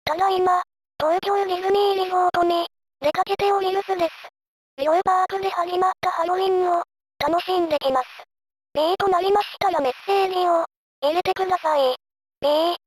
ただいま、東京ディズニーリゾートに、出かけており留守です。両パークで始まったハロウィンを、楽しんできます。B となりましたらメッセージを、入れてください。B